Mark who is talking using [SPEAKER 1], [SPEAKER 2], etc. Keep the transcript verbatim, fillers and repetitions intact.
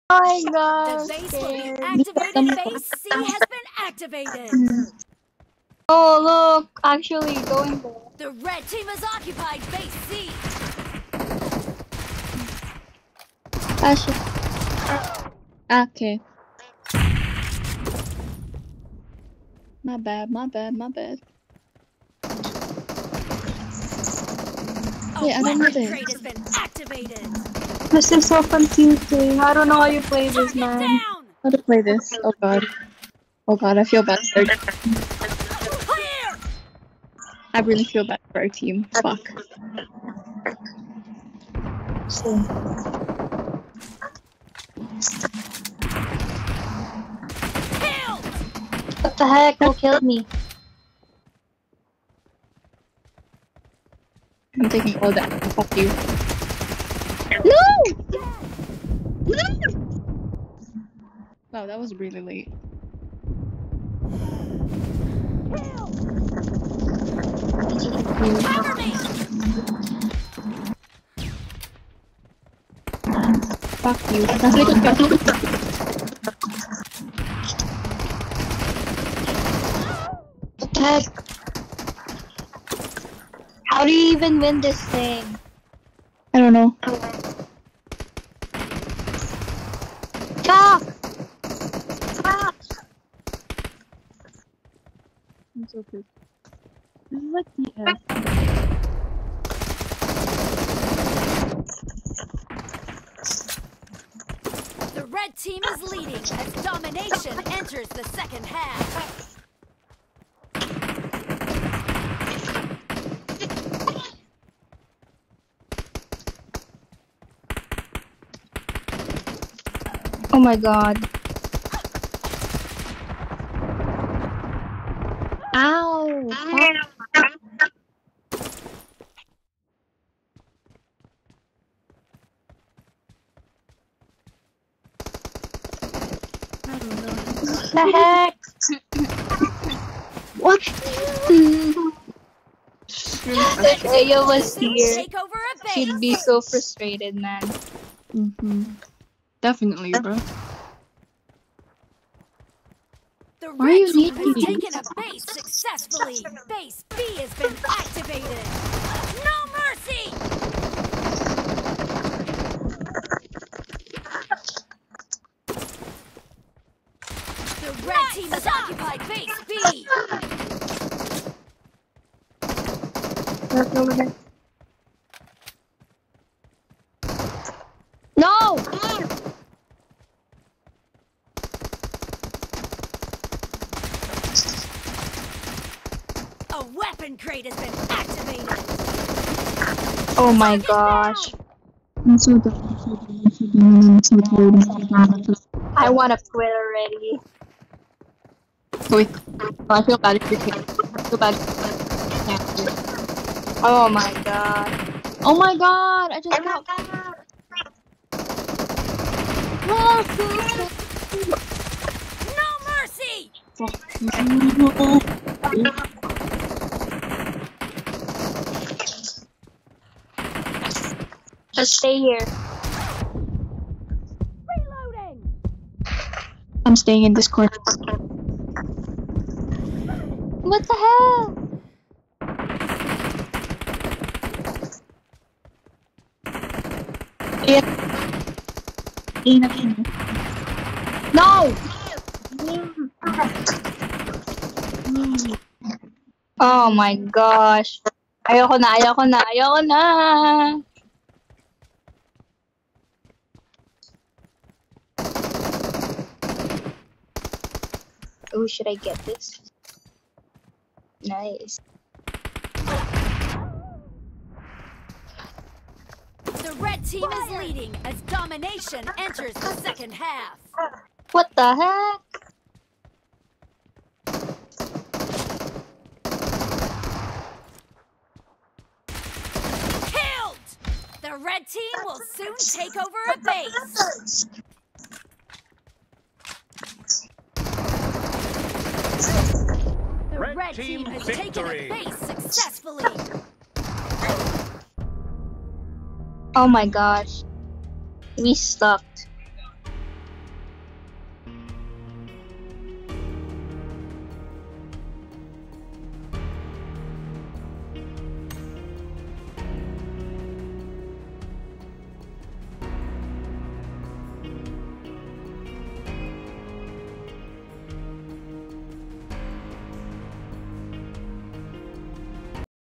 [SPEAKER 1] my god.
[SPEAKER 2] The base will be activated. Base C has been activated.
[SPEAKER 1] Oh look, actually going there.
[SPEAKER 2] The red team has occupied base C.
[SPEAKER 3] Okay. My bad, my bad, my bad.
[SPEAKER 2] A
[SPEAKER 3] Wait, I don't know
[SPEAKER 2] weapon
[SPEAKER 3] this.
[SPEAKER 2] crate has been activated.
[SPEAKER 1] This is so confusing. I don't know how you play this, man.
[SPEAKER 2] Down.
[SPEAKER 3] How to play this? Oh god. Oh god, I feel bad for
[SPEAKER 2] Clear.
[SPEAKER 3] I really feel bad for our team. Fuck.
[SPEAKER 1] So.
[SPEAKER 2] Killed.
[SPEAKER 1] What the heck? Who killed me?
[SPEAKER 3] I'm taking all that. Fuck you. No! No! Wow, that was really late.
[SPEAKER 2] Cover me.
[SPEAKER 3] Fuck you. That's like a
[SPEAKER 1] What the heck? How do you even win this thing?
[SPEAKER 3] I don't know.
[SPEAKER 1] Fuck! Fuck!
[SPEAKER 3] I'm so pissed. This is like P S.
[SPEAKER 2] The red team is leading as domination enters the second half.
[SPEAKER 1] Oh my god. Ow! Fuck. What the heck? What? If Aya was here,
[SPEAKER 2] Take over a base.
[SPEAKER 1] she'd be so frustrated, man.
[SPEAKER 3] Mm-hmm. Definitely, bro.
[SPEAKER 2] The
[SPEAKER 3] Why are you
[SPEAKER 2] red team
[SPEAKER 3] leaving
[SPEAKER 2] has
[SPEAKER 3] me?
[SPEAKER 2] taken a base successfully. Base B has been activated. No mercy! The red team has occupied base B.
[SPEAKER 1] No!
[SPEAKER 2] A weapon crate has been activated.
[SPEAKER 1] Oh my gosh.
[SPEAKER 3] I'm so done. I'm so done. I'm so done. I'm so tired. I'm so done. I'm so
[SPEAKER 1] I wanna quit already.
[SPEAKER 3] Wait. Oh, I feel bad if you can't. I feel bad. Yeah.
[SPEAKER 1] Oh my god.
[SPEAKER 3] Oh my god! I just got.
[SPEAKER 2] No mercy!
[SPEAKER 1] Just stay here.
[SPEAKER 2] Reloading!
[SPEAKER 3] I'm staying in Discord.
[SPEAKER 1] What the hell?
[SPEAKER 3] Yeah.
[SPEAKER 1] No! Oh my gosh. Ayoko na, ayoko na, ayoko na! Oh, should I get this? Nice.
[SPEAKER 2] The red team is leading as domination enters the second half.
[SPEAKER 1] What the heck?
[SPEAKER 2] Killed! The red team will soon take over a base. The red, red team, team has
[SPEAKER 4] victory.
[SPEAKER 2] taken a base successfully.
[SPEAKER 1] Oh my gosh. We sucked.